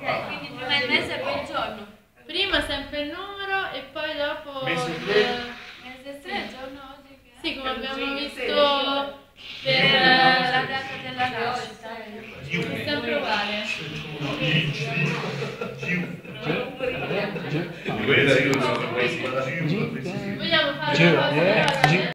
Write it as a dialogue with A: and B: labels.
A: Quindi prima il mese e poi il giorno.
B: Prima sempre il numero e poi dopo
A: Mese 3 il giorno oggi.
B: Sì, come abbiamo visto per la data della nascita. È sempre uguale. Vogliamo fare una cosa?